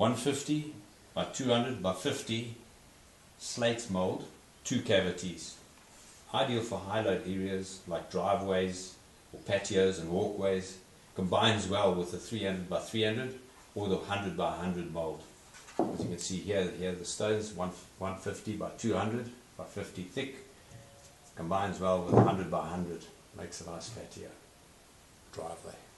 150 by 200 by 50 slate mold, 2 cavities. Ideal for high load areas like driveways or patios and walkways. Combines well with the 300 by 300 or the 100 by 100 mold. As you can see here the stones 150 by 200 by 50 thick. Combines well with 100 by 100. Makes a nice patio driveway.